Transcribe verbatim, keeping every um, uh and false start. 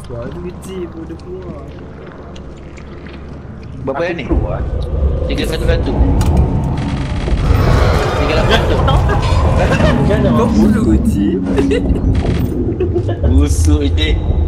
Suara tu kecil pun dia keluar. Berapa yang ni? Tiga satu satu. Tiga lapan tu. Kau mulut kecil. Busuk je.